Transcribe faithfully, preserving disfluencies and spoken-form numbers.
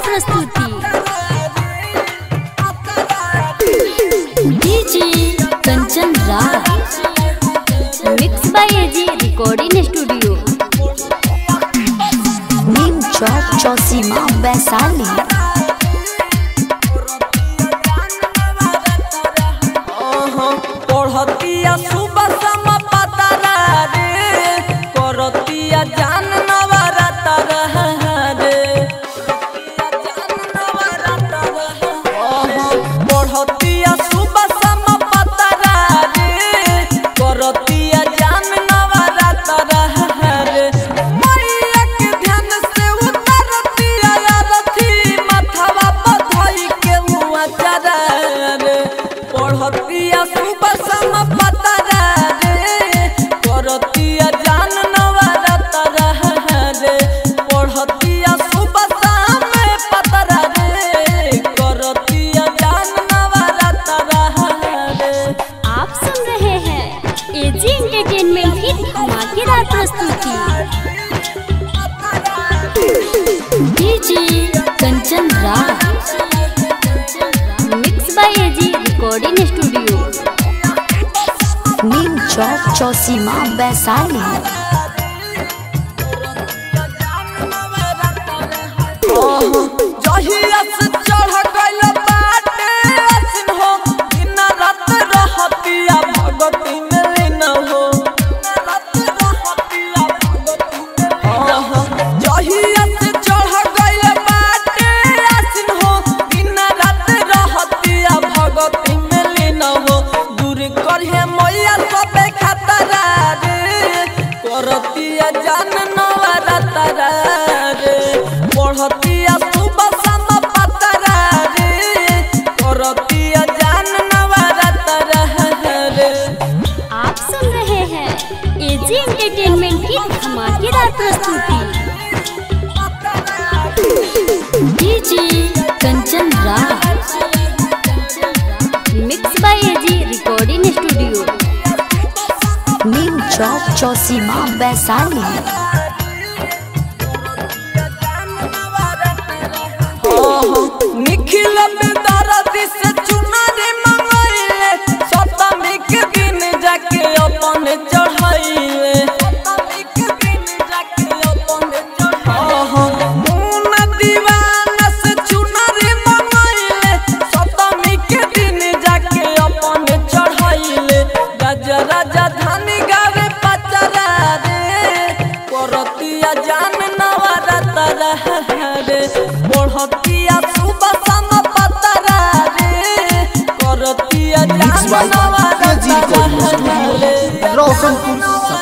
प्रस्तुति DJ Kanchan Raj mix by AG recording studio Neem Chowk Chausima Vaishali. पढ़तिया सुबह शाम पतारा रे करतिया जान नवरता रे पढ़तिया सुबह शाम पतारा रे करतिया जान नवरता रे मैया के ध्यान से उतरतिया रथी माथवा बधाई के हुआ चरा रे पढ़तिया सुबह शाम पतारा रे करतिया जान नवरता रे पढ़तिया सुबह शाम पतारा रे करतिया जान नवरता रे। आप सुन रहे हैं एजी एंटरटेनमेंट की धमाकेदार प्रस्तुति DJ Kanchan Raj mix by AG recording studio Neem Chowk Chausima Vaishali. जहिया से चढ़ गइल बाटे असिन हो दिन रात रहतिया भगती में लीन हो जहिया से चढ़ गइल बाटे असिन हो दिन रात रहतिया भगती में लीन हो दूर करहे मैया सबे खतरा रे करतिया जान नवरता रे पढ़तिया सुबह शाम पतारा रे करतिया जान नवरता रे। आप सुन रहे हैं एजी एंटरटेनमेंट की धमाकेदार प्रस्तुति DJ Kanchan Raj mix by AG recording studio Neem Chowk Chausima Vaishali. Nikhil Bedardi से चुनारी मंगइले सप्तमी के दिन जाके अपन चढ़ाइले मुन दीवाना से चुनारी मंगइले सप्तमी के दिन जाके अपन चढ़ाइले राजा राजा धानी गावे पचरा रे करतिया जान नवरता रे पढ़तिया सुबह शाम पतारा रे करतिया जान नवरता रे। रोशनपुर।